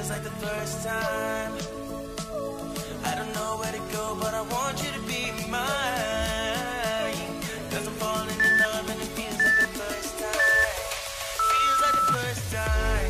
feels like the first time. I don't know where to go, but I want you to be mine. 'Cause I'm falling in love and it feels like the first time. Feels like the first time.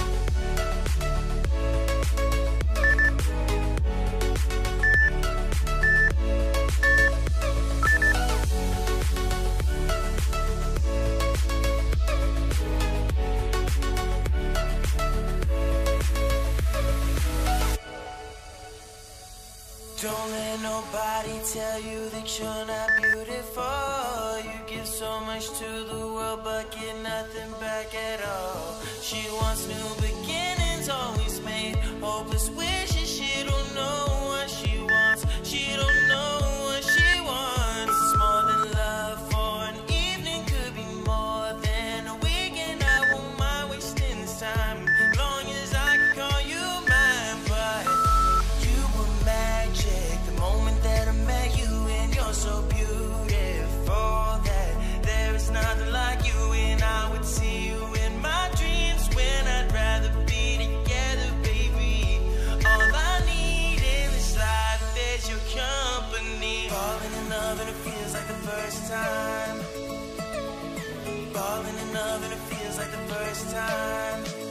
Don't let nobody tell you that you're not beautiful. You give so much to the world but get nothing back at all. She wants new beginnings, always made hopeless wishes. She don't know what she wants. She don't know what she wants. It's more than love for an evening, could be more than a weekend. I won't mind wasting this time, as long as I can call you mine. But you were magic the moment that I met you, and you're so beautiful that there is nothing like you. And I would see you in my dreams when I'd rather be together, baby. All I need in this life is your company. Falling in love and it feels like the first time. Falling in love and it feels like the first time.